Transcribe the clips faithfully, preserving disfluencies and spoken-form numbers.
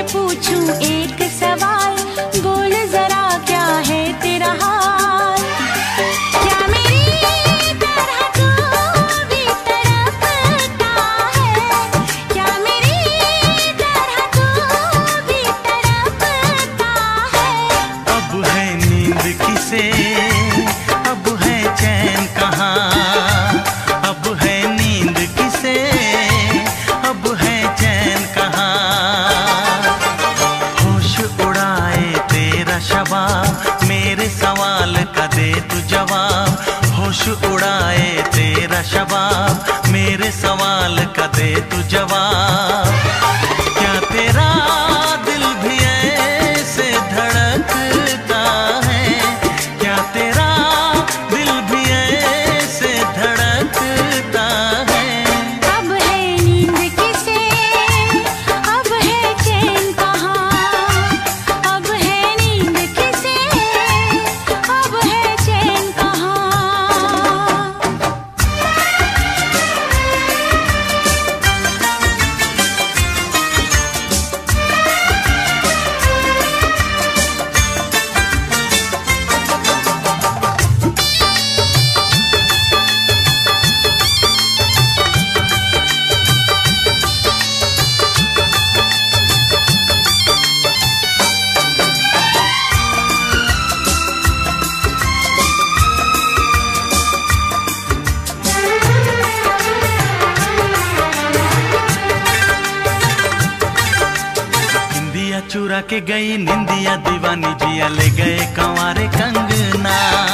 पूछूं एक सवाल, बोल जरा क्या है तेरा हाल। क्या मेरी तरह तू भी तड़पता है, क्या मेरी तरह तू भी तड़पता है। अब है नींद किसे, अब है चैन कहाँ, अब है नींद किसे, अब है चैन कहाँ। होश उड़ाए तेरा शबाब, मेरे सवाल का दे तू जवाब। होश उड़ाए तेरा शबाब, मेरे सवाल का दे तू जवाब। क्या तेरा दिल भी ऐसे धड़कता है, क्या तेरा दिल भी ऐसे धड़कता है। अब है नींद किसे, अब है चैन कहाँ, अब है नींद किसे, अब है चैन कहाँ। निंदिया चुरा के गई निंदिया दीवानी, जिया ले गए कंवारे कंगना।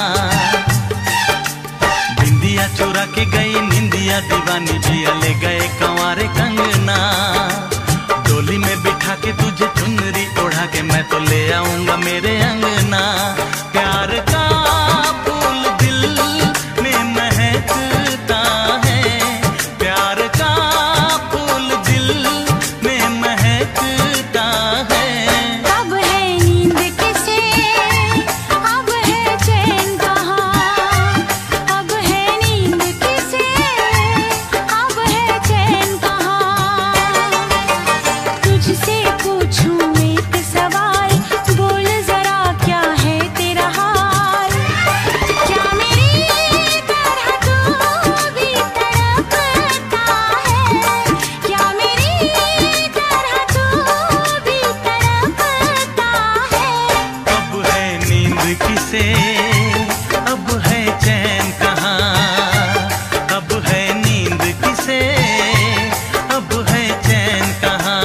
निंदिया चुरा के गई निंदिया दीवानी, जिया ले गए कंवारे कंगना। डोली में बिठा के तुझे चुनरी ओढ़ा के मैं तो ले आऊंगा मेरे अंगना। प्यार का फूल दिल में महकता है, प्यार का फूल दिल में महकता है। अब है नींद किसे, अब है चैन कहाँ, अब है नींद किसे, अब है चैन कहाँ। तुझसे पूछूं एक सवाल, बोल जरा क्या है तेरा हाल। क्या मेरी तरह तू भी तड़पता है, क्या मेरी तरह तू भी तड़पता है। अब है नींद किसे, अब है चैन कहाँ, अब है नींद किसे, अब है चैन कहाँ।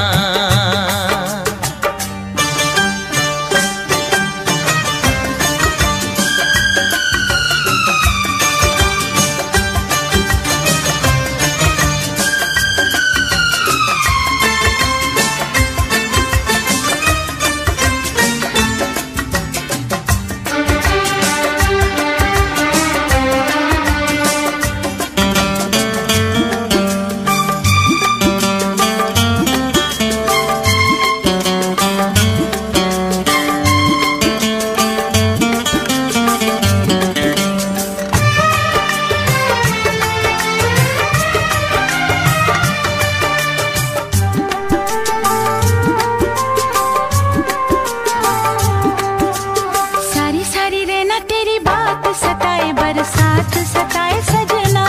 सारी सारी रहना तेरी बात सताए, बरसात सताए सजना।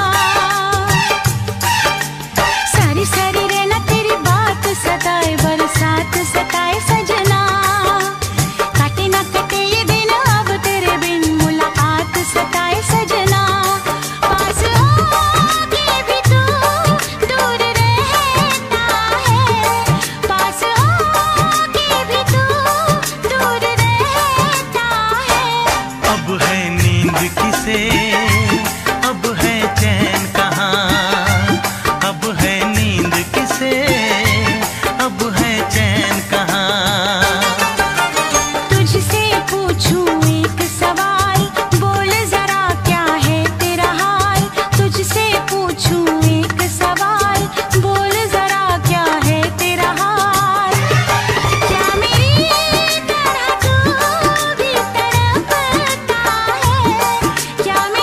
सारी सारी रहना तेरी बात सताए, बरसात सताए सजना। काटे ना कटे ये दिन अब तेरे बिन, मुलाकात सताए सजना। पास आके भी तू दूर रहता है, पास आके भी तू दूर रहता है। अब है नींद किसे, अब है चैन कहाँ, अब है नींद किसे, अब है चैन कहाँ। तुझसे पूछूं एक सवाल, बोल जरा क्या है तेरा हाल। तुझसे पूछूं एक सवाल, बोल जरा क्या है तेरा हाल। क्या मेरी तरह तू भी तड़पता है, क्या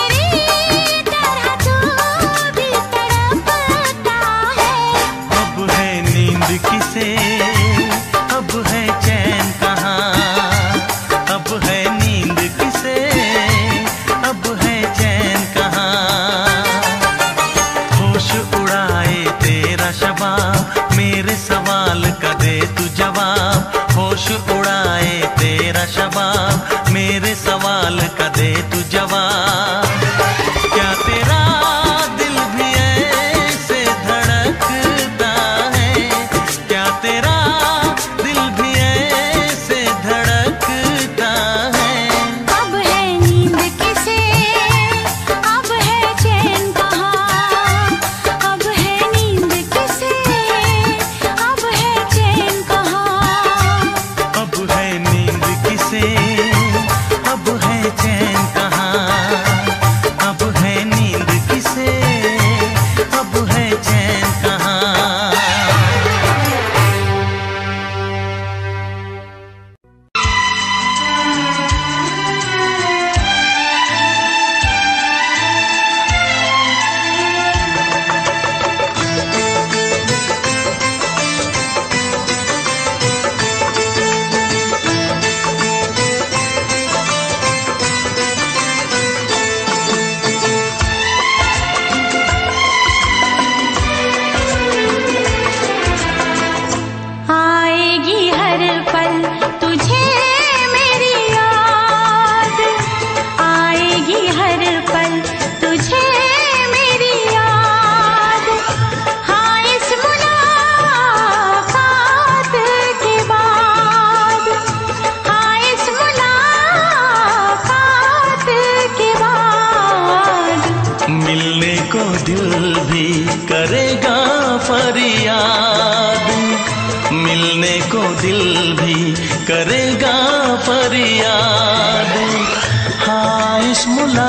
करेगा फरियाद। हाँ इस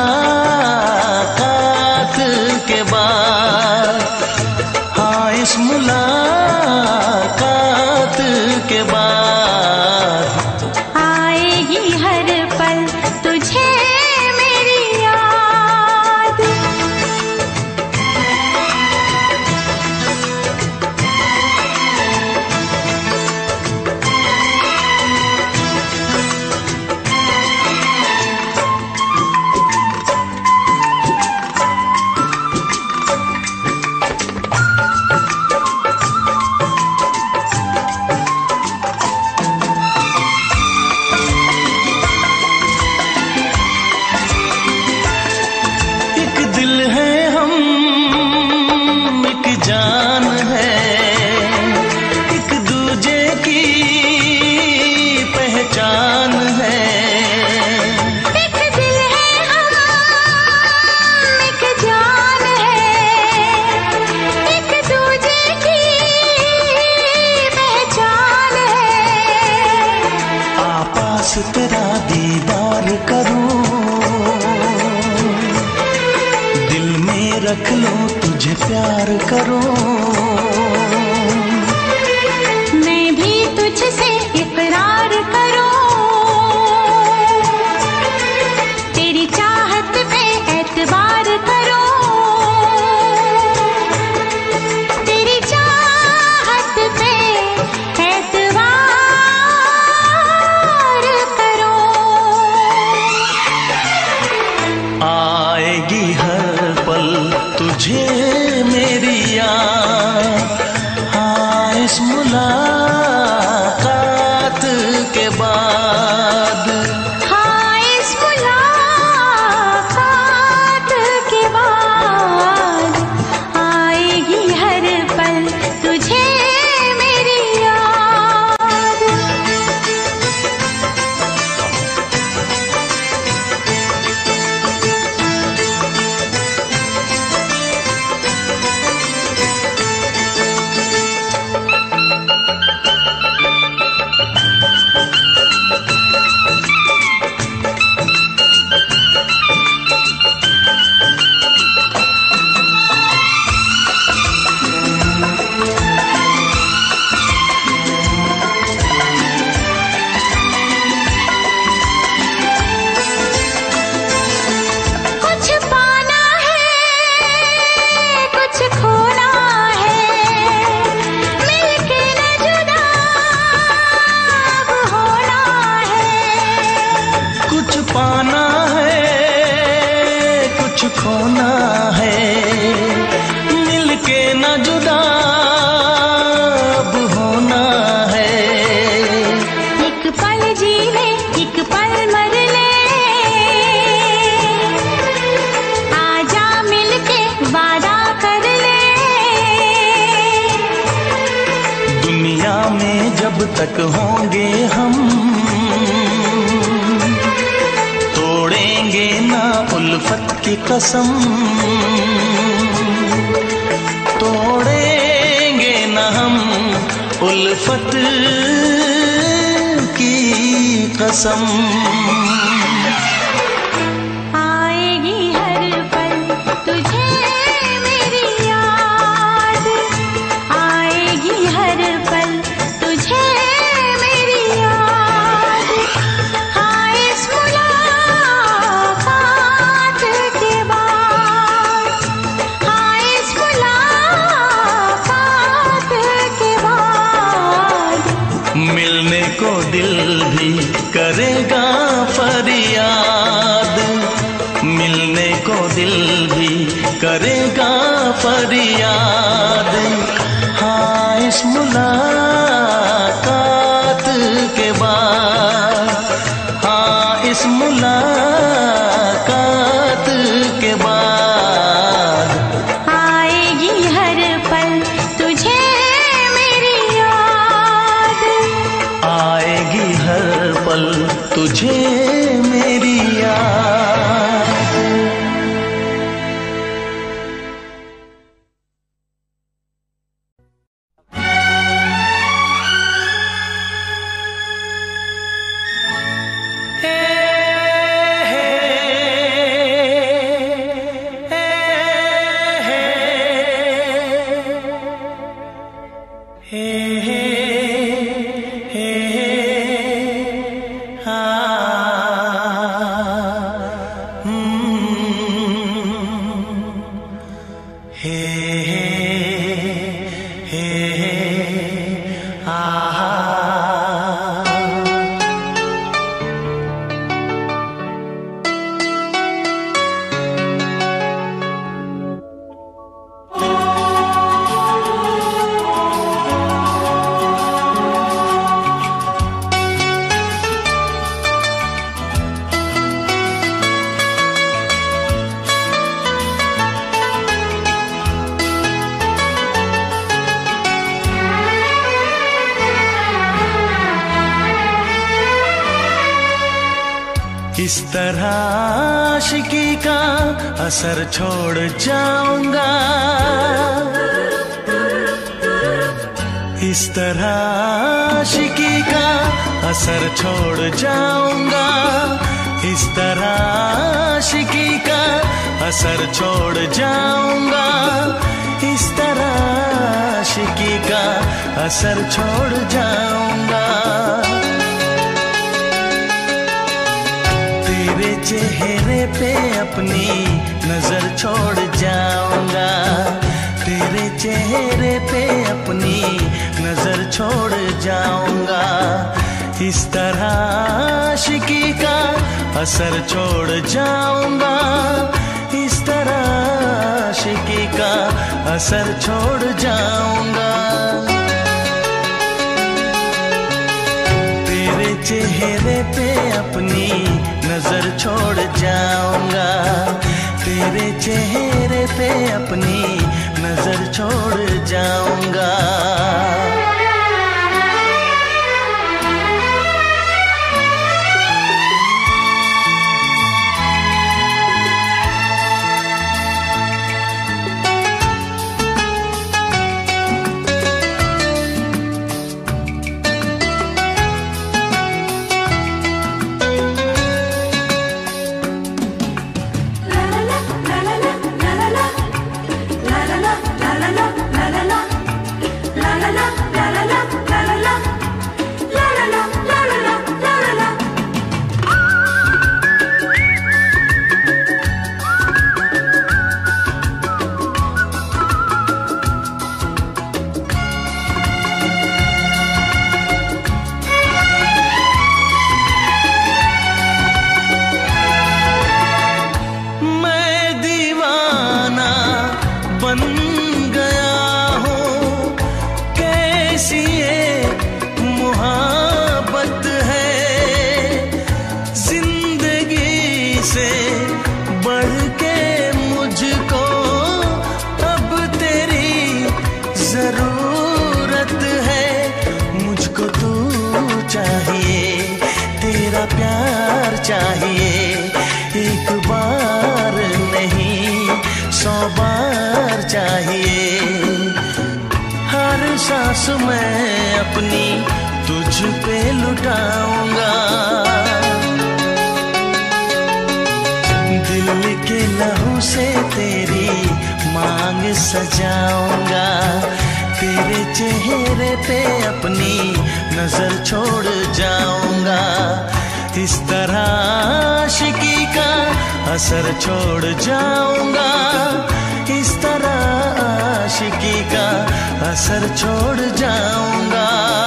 मुलाकात के बाद, हाँ इस मुलाकात के बाद आएगी हर पल तुझे मेरी याद। जान है एक दूजे की पहचान है। एक दिल है हम एक जान है, एक दूजे की पहचान है। आपास तेरा दीदार करूं, दिल में रख लो तुझे प्यार करूं। मैं भी तुझसे इकरार करूं, तेरी चाहत पे एतबार करूं। तेरी चाहत पे एतबार करूं। आएगी हर पल तुझे मेरी याद। हाँ इस मुलाकात के बाद, हाँ इस मुलाकात के बाद आएगी हर पल तुझे मेरी याद। पाना है कुछ खोना है, मिलके न जुदा अब होना है। एक पल जी ले एक पल मर ले, आजा मिलके वादा कर ले। दुनिया में जब तक होंगे हम, तोड़ेंगे ना उल्फत की कसम, तोड़ेंगे ना हम उल्फत की कसम। आएगी हर पल तुझे मेरी याद, आएगी हर पल तुझे मेरी याद। हाँ इस मुलाकात के बाद, हाँ इस मुलाकात के बाद मिलने को दिल भी करेगा फरियाद, मिलने को दिल भी करेगा फरियाद। हाँ इस मुलाकात के बाद, हाँ इस मुलाकात के बाद आएगी हर पल तुझे मेरी याद, आएगी हर पल तुझे मेरी याद। इस तरह आशिकी का असर छोड़ जाऊंगा, इस तरह आशिकी का असर छोड़ जाऊंगा, इस तरह आशिकी का असर छोड़ जाऊंगा, इस तरह आशिकी का असर छोड़ जाऊंगा। तेरे चेहरे पे अपनी नजर छोड़ जाऊंगा, तेरे चेहरे पे अपनी नजर छोड़ जाऊंगा, इस तरह आशिकी का असर छोड़ जाऊंगा, इस तरह आशिकी का असर छोड़ जाऊंगा। तेरे चेहरे पे अपनी नजर छोड़ जाऊंगा, तेरे चेहरे पे अपनी नजर छोड़ जाऊंगा। बन गया हूँ, कैसी ये मुहब्बत है, जिंदगी से बढ़ के मुझको अब तेरी जरूरत है। मुझको तू चाहिए, तेरा प्यार चाहिए, एक बार नहीं सौ बार चाहिए। हर सांस मैं अपनी तुझ पे लुटाऊंगा, दिल के लहू से तेरी मांग सजाऊंगा, तेरे चेहरे पे अपनी नजर छोड़ जाऊंगा। इस तरह आशिकी का असर छोड़ जाऊंगा, इस तरह आशिकी का असर छोड़ जाऊंगा।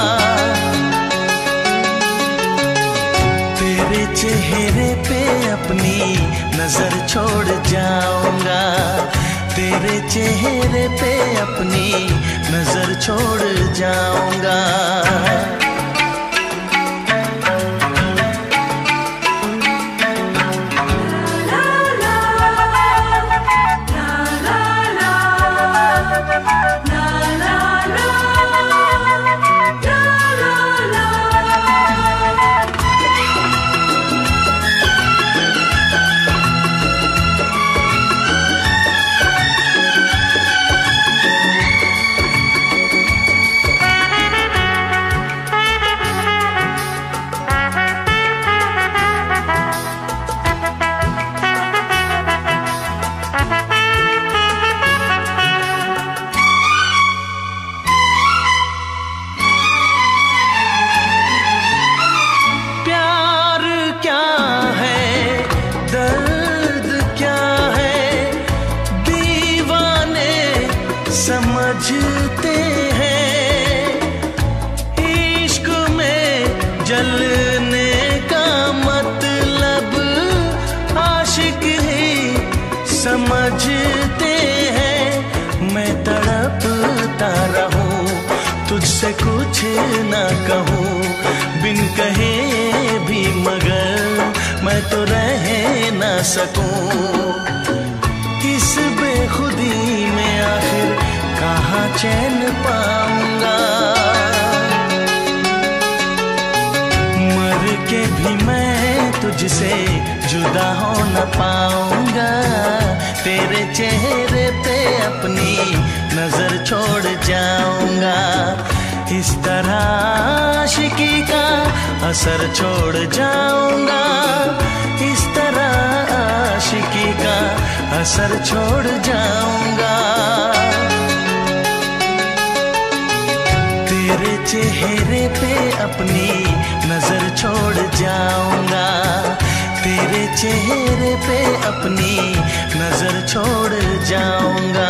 तेरे चेहरे पे अपनी नजर छोड़ जाऊंगा, तेरे चेहरे पे अपनी नजर छोड़ जाऊंगा। समझते हैं इश्क में जलने का मतलब, आशिक ही समझते हैं। मैं तड़पता रहूं, तुझसे कुछ ना कहूं, बिन कहे भी मगर मैं तो रह ना सकूं। इस बेखुदी में आखिर कहाँ चैन पाऊंगा, मर के भी मैं तुझ तुझसे जुदा हो न पाऊंगा, तेरे चेहरे पे अपनी नजर छोड़ जाऊंगा। इस तरह आशिकी का असर छोड़ जाऊंगा, इस तरह आशिकी का असर छोड़ जाऊंगा। तेरे चेहरे पे अपनी नजर छोड़ जाऊंगा, तेरे चेहरे पे अपनी नजर छोड़ जाऊंगा।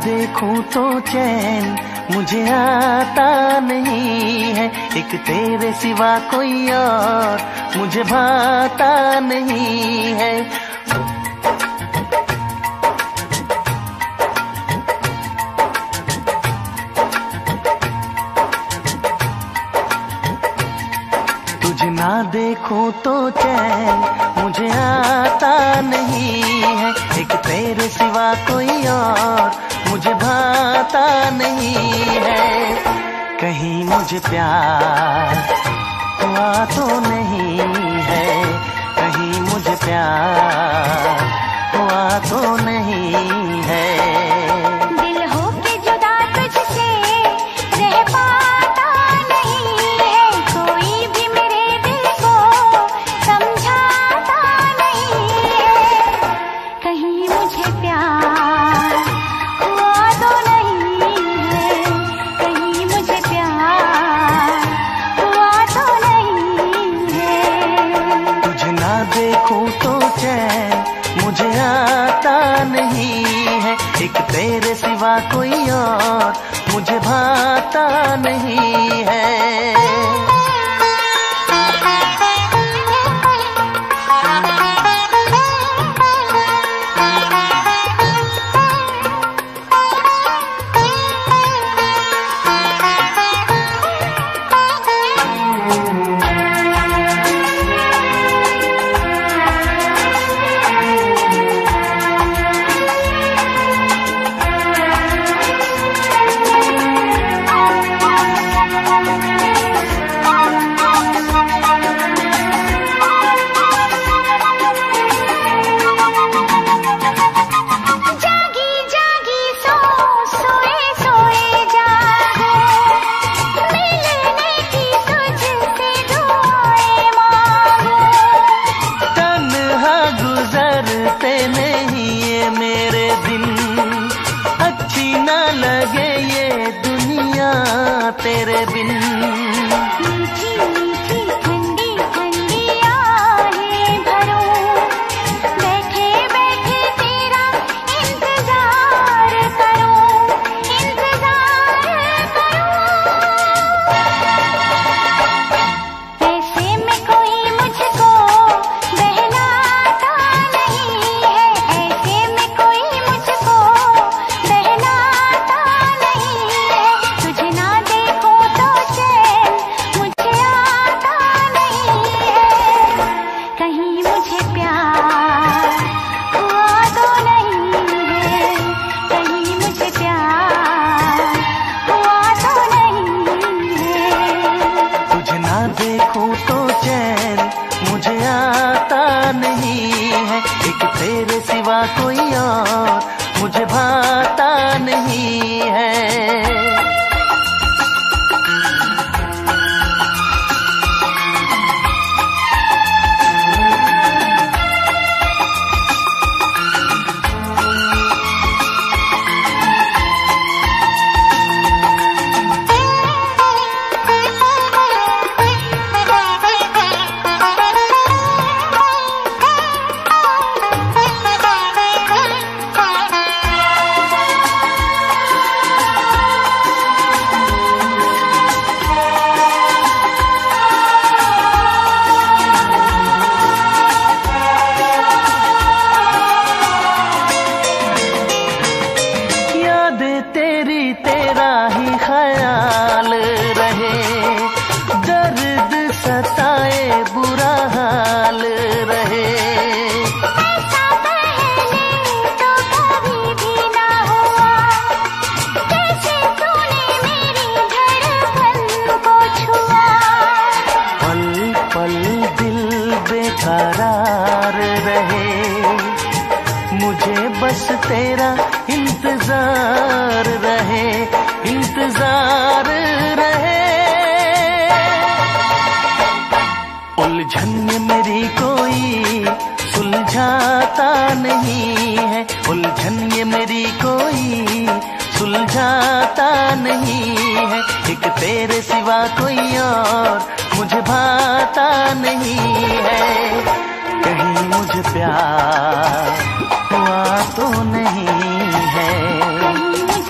देखूं तो चैन मुझे आता नहीं है, एक तेरे सिवा कोई और मुझे भाता नहीं है। तुझे ना देखूं तो चैन मुझे आता नहीं है, एक तेरे सिवा कोई और मुझे भाता नहीं है। कहीं मुझे प्यार हुआ तो नहीं है, कहीं मुझे प्यार हुआ तो नहीं है। दिल हो के जुदा तुझसे रह पाता नहीं है, कोई भी मेरे दिल को समझाता नहीं है। कहीं मुझे प्यार हुआ तो नहीं है, कहीं मुझे प्यार हुआ तो नहीं है। तुझे ना देखूं तो चैन मुझे आता नहीं है, एक तेरे सिवा कोई और मुझे भाता नहीं है। तेरे बिन मीठी मीठी ठंडी ठंडी आहें भरूं, बैठे बैठे तेरा इंतजार करूं, इंतजार करूं। ऐसे में कोई मुझको बहलाता नहीं है, ऐसे में कोई मुझको बहलाता नहीं है। तुझे ना देखूं तो चैन मुझे आता नहीं है, कहीं मुझे प्यार हुआ तो नहीं है, कहीं मुझे प्यार हुआ तो नहीं है। तुझे ना देखूं तो चैन मुझे आता नहीं है, एक तेरे सिवा कोई और मुझे भाता नहीं है। तेरी तेरा ही ख्याल रहे, दर्द सताए बुरा हाल रहे। ऐसा पहले तो कभी भी ना हुआ, कैसे तूने मेरी धड़कन को छुआ। पल पल दिल बेकरार रहे, मुझे बस तेरा इंतजार रहे, इंतजार रहे। उलझन में मेरी कोई सुलझाता नहीं है, उलझन ये मेरी कोई सुलझाता नहीं है। एक तेरे सिवा कोई और मुझे भाता नहीं है। कहीं मुझे प्यार हुआ तो नहीं है, कहीं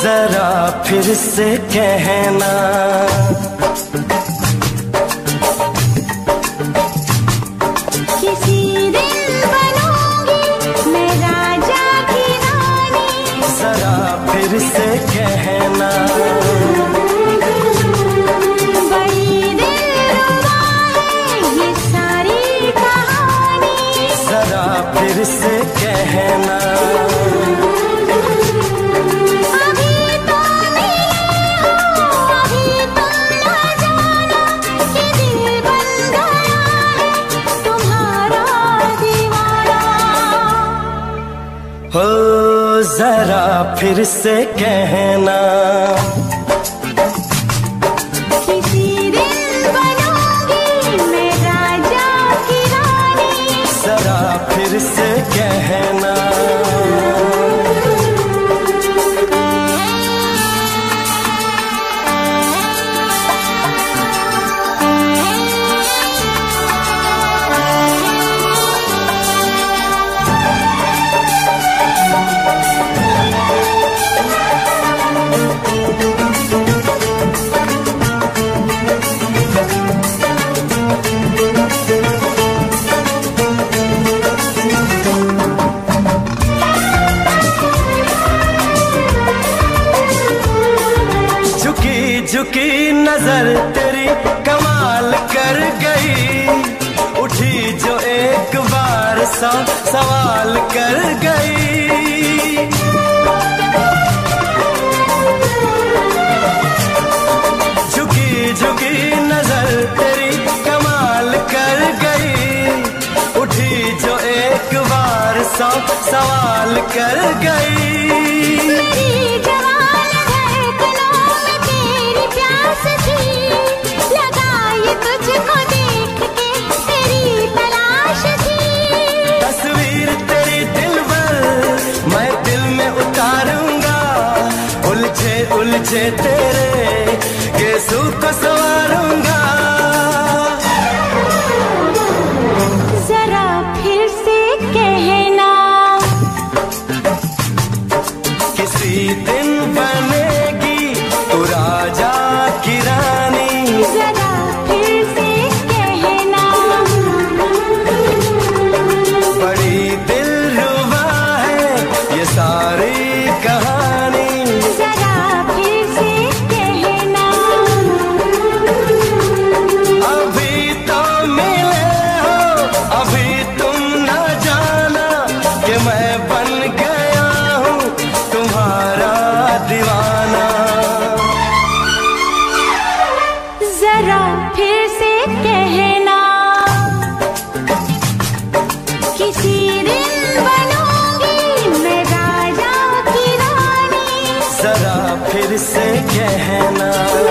जरा फिर से कहना। किसी दिन बनूंगी मैं राजा की रानी, जरा फिर से कहना। बड़ी दिलरुबा है ये सारी कहानी, जरा फिर से कहना। हो जरा फिर से कहना। किसी दिन बनूंगी मैं राजा की रानी, जरा फिर से कहना। झुकी नजर तेरी कमाल कर गई, उठी जो एक बार सौ सवाल कर गई। झुकी झुकी नजर तेरी कमाल कर गई, उठी जो एक बार सौ सवाल कर गई। तुझको देख के तेरी तलाश थी, तस्वीर तेरी दिल भर मैं दिल में उतारूंगा, उलझे उलझे तेरे गेसू को संवारूंगा। जरा फिर से कहना, किसी दिन बनेगी तू राजा की रानी, जरा बड़ी दिलरुबा है ये सारी कहानी, जरा फिर से कहना। अभी तो मिले हो अभी तुम न जाना कि मैं बन गया हूँ तुम्हारा दीवाना। जरा फिर से कहना, किसी दिन बनूंगी मैं राजा की रानी, जरा फिर से कहना।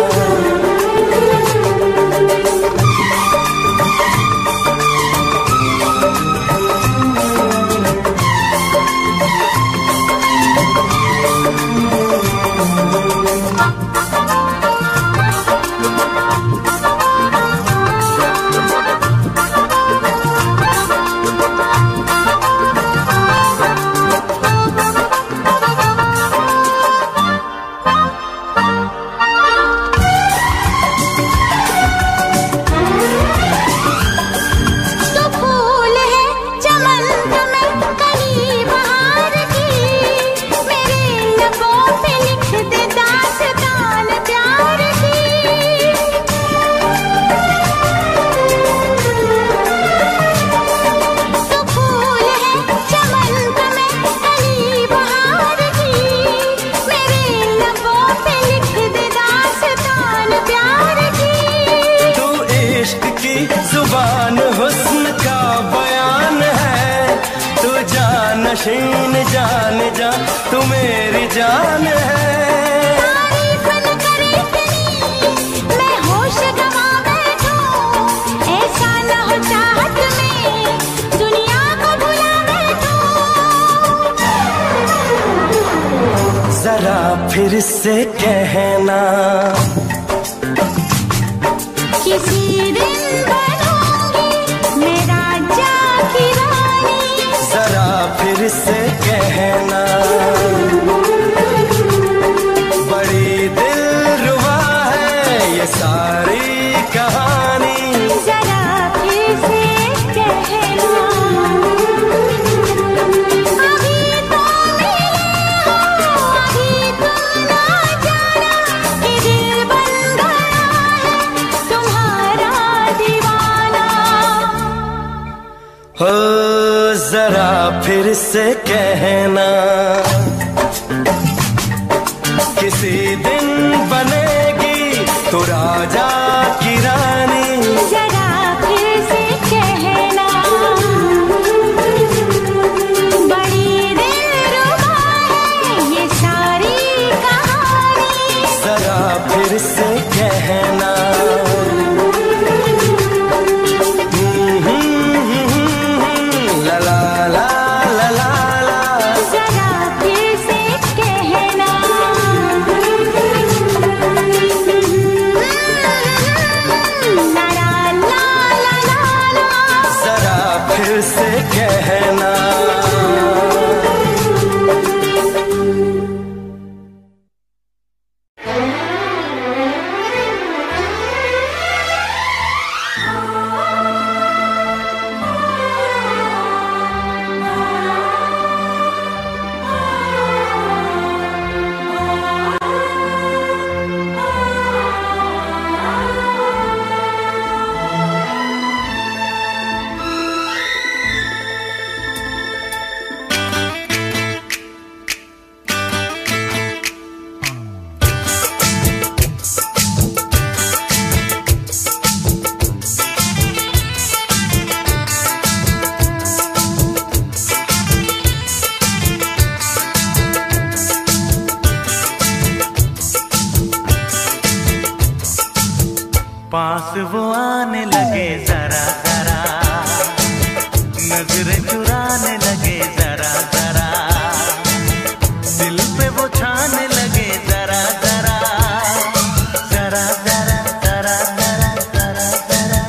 जुबान हुस्न का बयान है, तू जानशीन जान जा तू मेरी जान है। तारीफ न करे तेरी मैं होश गवा बैठूं, ऐसा न हो चाहत में दुनिया को भुला बैठूं। जरा फिर से कहना, किसी दिन बनूंगी मैं राजा की रानी, जरा फिर से कहना। फिर से कहना, किसी दिन बनेगी तो राजा की रानी। जरा फिर से कहना, बड़ी दिलरुबा है ये सारी कहानी। जरा फिर से कहना, ला ला ला ला ला ला। जरा फिर से कहना, ला ला ला ला ला। जरा फिर से कहना। पास वो आने लगे जरा जरा, नजरें चुराने लगे जरा जरा, दिल पे वो छाने लगे जरा जरा, जरा जरा जरा जरा जरा जरा,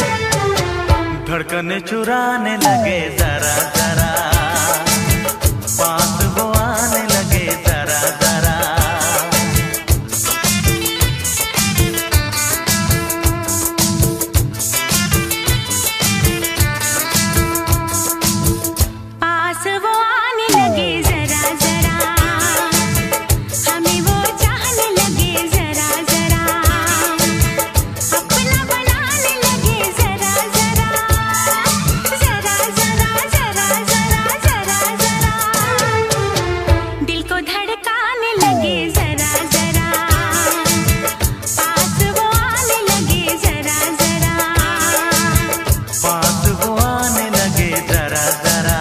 धड़कने चुराने लगे जरा जरा, पास वो आने लगे जरा जरा। पास वो आने लगे जरा जरा, हमें वो चाहने लगे जरा जरा, अपना बनाने लगे जरा जरा, जरा जरा जरा जरा जरा जरा, दिल को धड़काने लगे जरा जरा, पास वो आने लगे जरा जरा, पास वो आने लगे जरा जरा।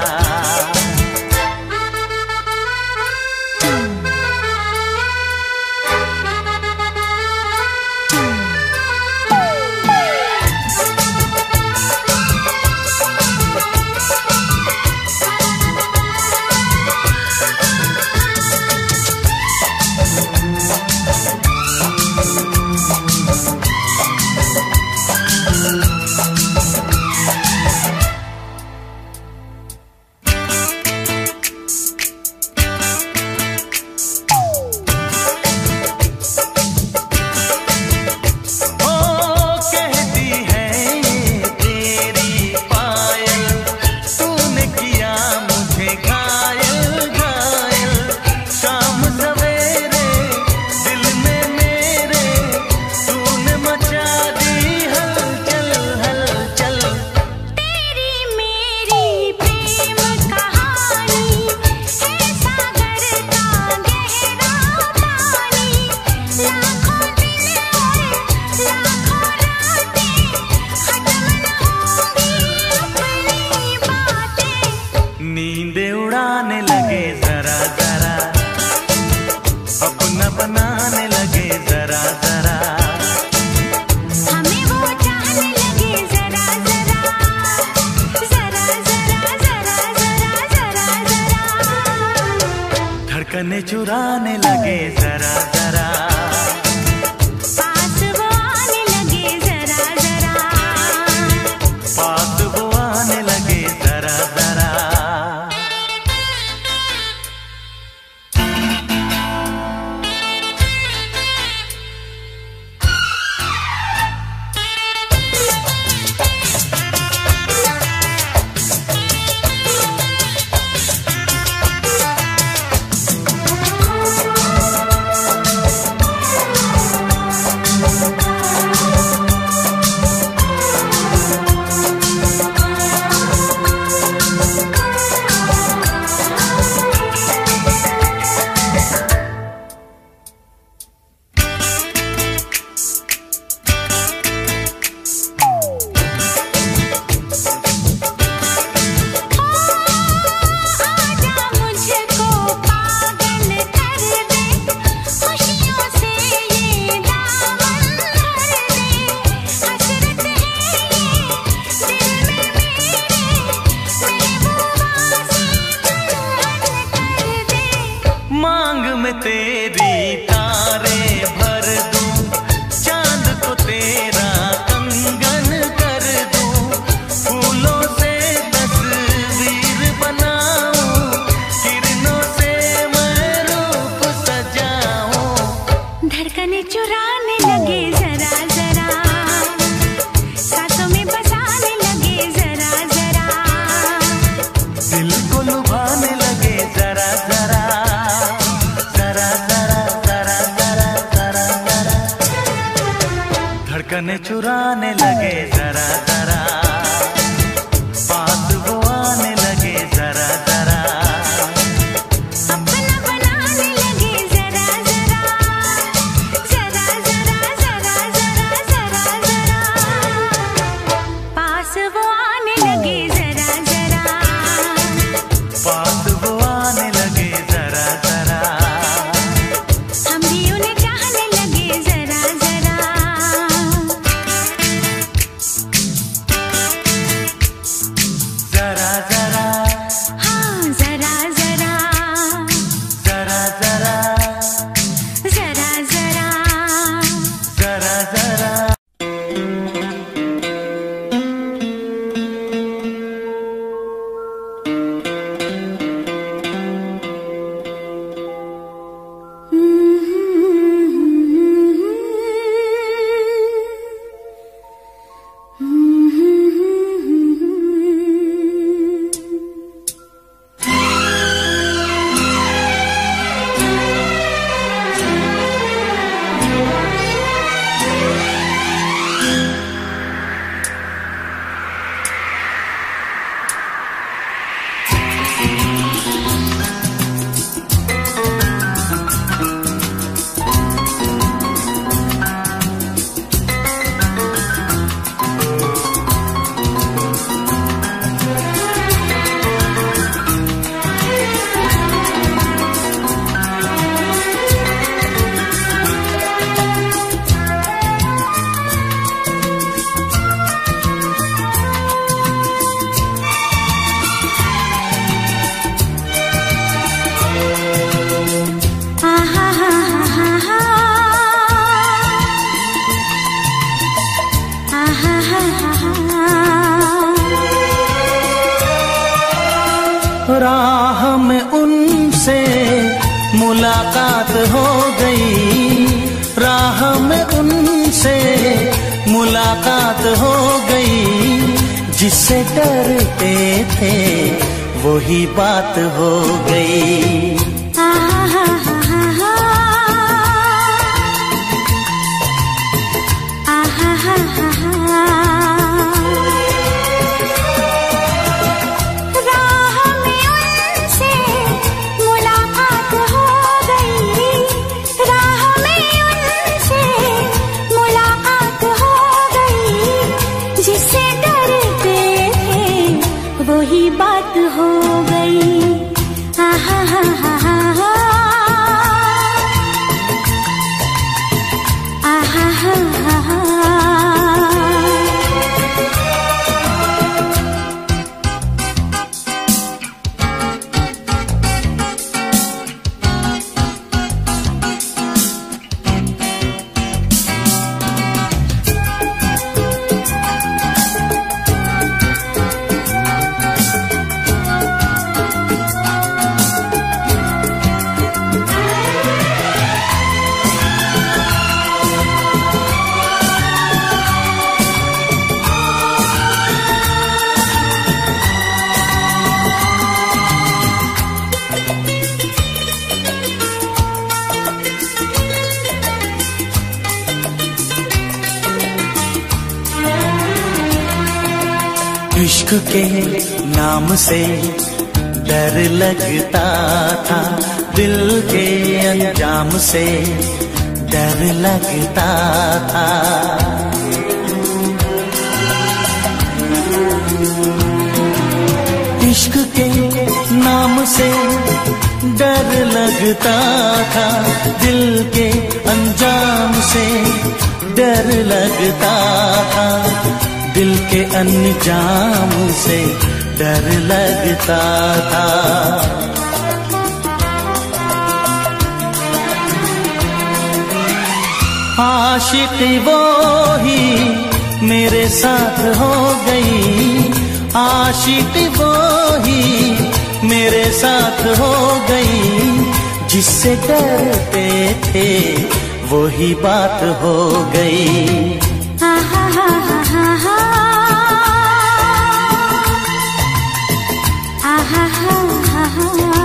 नींदे उड़ाने लगे जरा जरा, अपना बनाने लगे जरा जरा, हमें वो चाहने लगे जरा जरा, जरा जरा जरा जरा जरा जरा, धड़कने चुराने लगे जरा जरा, पास वो आने लगे जरा जरा, पास वो आने लगे जरा जरा। जरा धड़कने चुराने लगे जरा जरा, सांसों में बसाने लगे जरा जरा, दिल को लुभाने लगे जरा जरा, जरा जरा जरा जरा जरा जरा, धड़कने चुराने लगे जरा जरा, पास वो आने लगे जरा जरा, अपना बनाने लगे जरा जरा, जरा जरा जरा जरा जरा जरा, पास वो आने लगे जरा जरा, पास वो आने लगे जरा जरा, हम भी उन्हें चाहने लगे जरा जरा, जरा जरा, हाँ जरा जरा, जरा जरा, जरा जरा। जरा जरा। राह में उनसे मुलाकात हो गई, राह में उनसे मुलाकात हो गई, जिससे डरते थे वही बात हो गई। वही बात हो गई। आहा हा हा हा हा, आहा हा हा हा। इश्क के नाम से डर लगता था, दिल के अंजाम से डर लगता था। इश्क के नाम से डर लगता था, दिल के अंजाम से डर लगता था, दिल के अंजाम से डर लगता था। आशिक वो ही मेरे साथ हो गई, आशिक वो ही मेरे साथ हो गई, जिससे डरते थे वही बात हो गई। आहा हा हा हा हा आहा हा हा हा।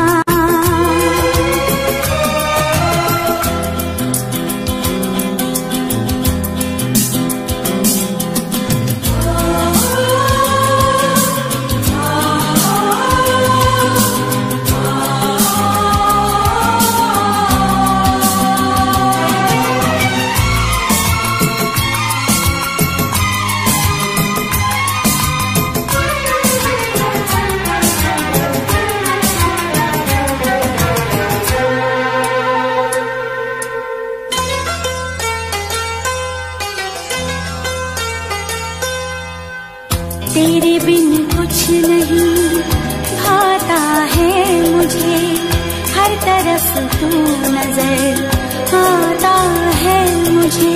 तेरे बिन कुछ नहीं भाता है मुझे, हर तरफ तू नजर आता है मुझे।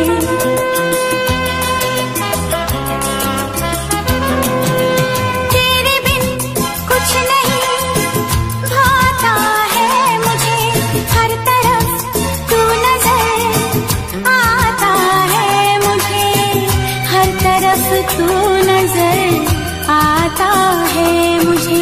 तेरे बिन कुछ नहीं भाता है मुझे, हर तरफ तू नजर आता है मुझे, हर तरफ तू नजर आता है मुझे।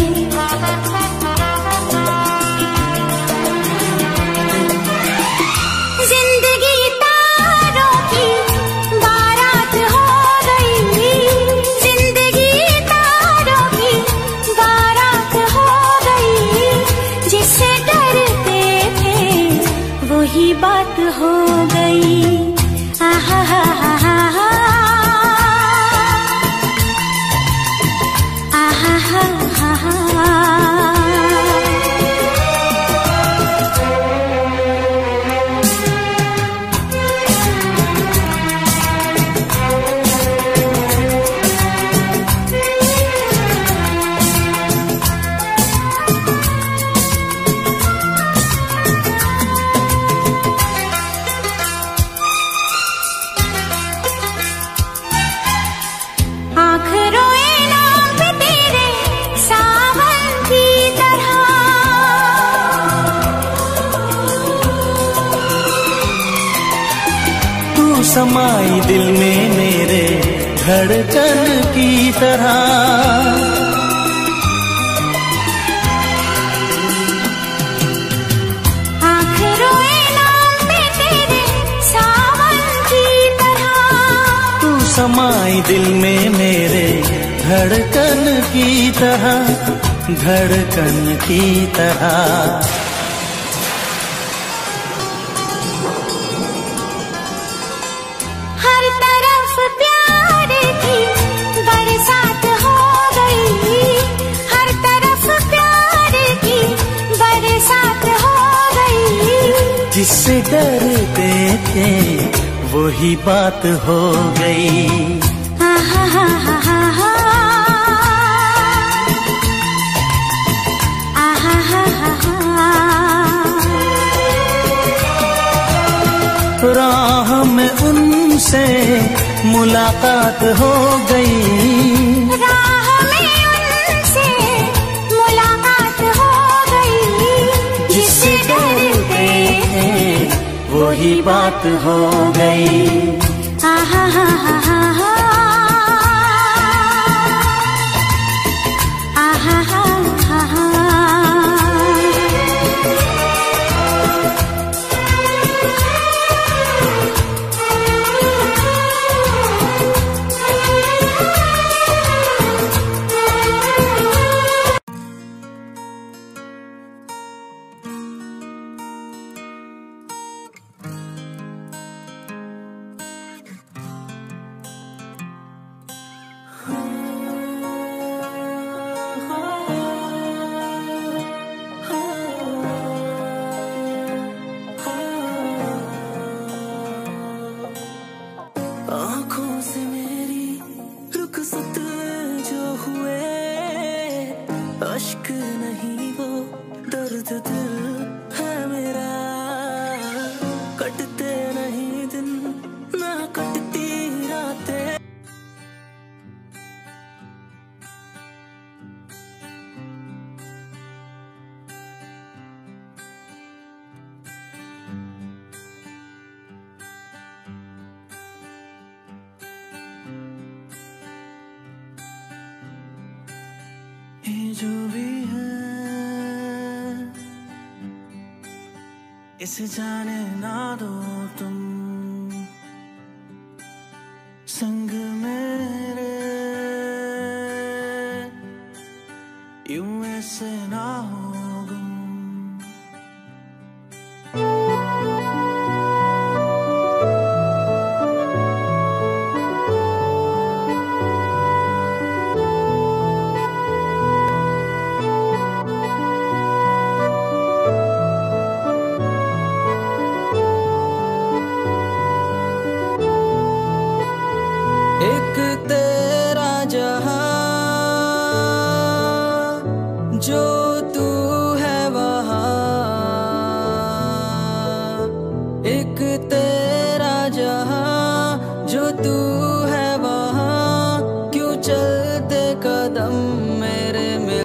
जिंदगी तारों की बारात हो गई, जिंदगी तारों की बारात हो गई, जिससे डरते थे वही बात हो गई। आहा हा हा हा हा आहा हा हा हा। आँख रोए नाम पे तेरे सावन की तरह, तू समाई दिल में मेरे धड़कन की तरह। आँख रोए नाम पे तेरे सावन की तरह, तू समाई दिल में मेरे धड़कन की तरह, धड़कन की तरह। हर तरफ प्यार की बरसात हो गई, हर तरफ प्यार की बरसात हो गई, जिससे डरते थे वही बात हो गई। आहा हा हा हा हा आहा हा हा हा। राह में उनसे मुलाकात हो गई, राह में उनसे मुलाकात हो गई, जिससे डरते थे वही बात हो गई। आहा हा हा हा हा आहा हा हा हा। आँखों से मेरी रुखसत जो हुए, अश्क नहीं वो दर्द दिल है मेरा। कटते नहीं दिन ना कटती रातें, ये जो भी है इसे जाने ना दो तुम, संग मेरे यूं ऐसे ना हो गुम। एक तेरा जहां जो तू है वहां, एक तेरा जहां जो तू है वहां, क्यों चलते कदम मेरे में।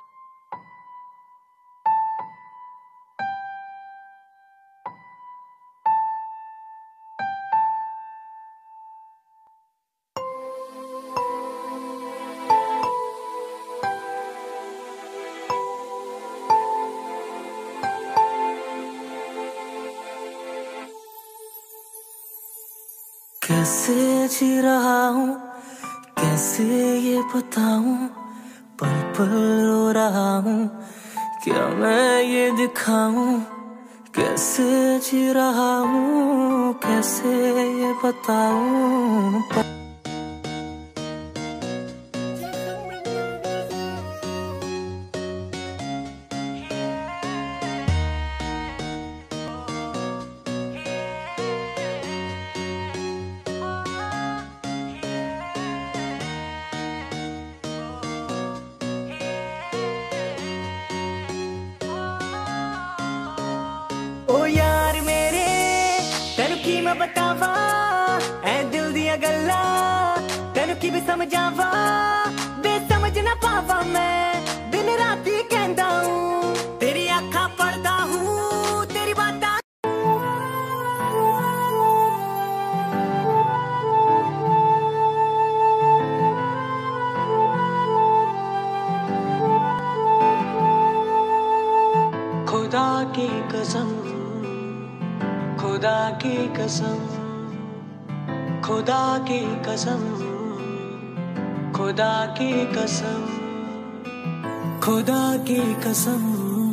कैसे जी रहा हूँ कैसे ये बताऊं, पल पल रो रहा हूँ क्या मैं ये दिखाऊं। कैसे जी रहा हूँ कैसे ये बताऊं। ओ यार मेरे तेन की मैं बतावा, ऐ दिल दिया गल्ला तेन की भी समझावा। बेसमझ ना पावा मैं दिन राती कहंदा हूं, तेरी आँखां पढ़दा हूं तेरी बातां। खुदा की कसम खुदा की कसम खुदा की कसम खुदा की कसम खुदा की कसम,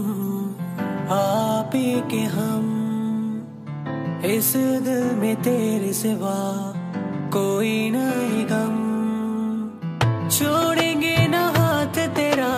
आप ही के हम इस दिल में तेरे सिवा कोई नहीं गम। छोड़ेंगे ना हाथ तेरा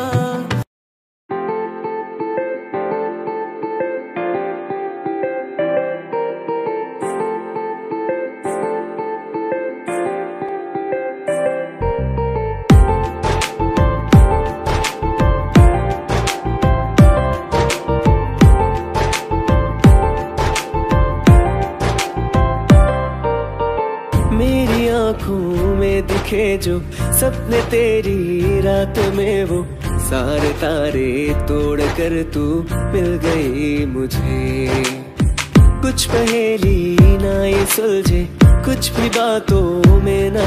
मेरी आँखों में दिखे जो सपने तेरी रात में, वो सारे तारे तोड़ कर तू मिल गई मुझे। कुछ पहेली ना ये सुलझे कुछ भी बातों में ना।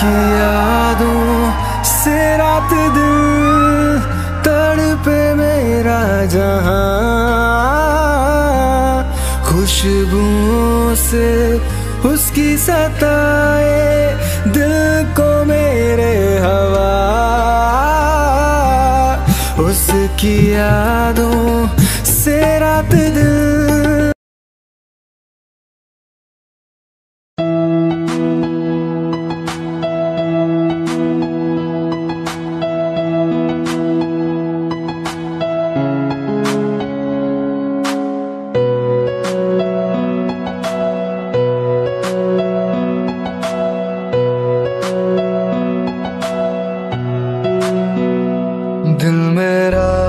उसकी यादों से रात दिन तड़पे मेरा जहां, खुशबुओं से उसकी सताए दिल को मेरे हवा, उसकी यादों से रात दिन। दिल मेरा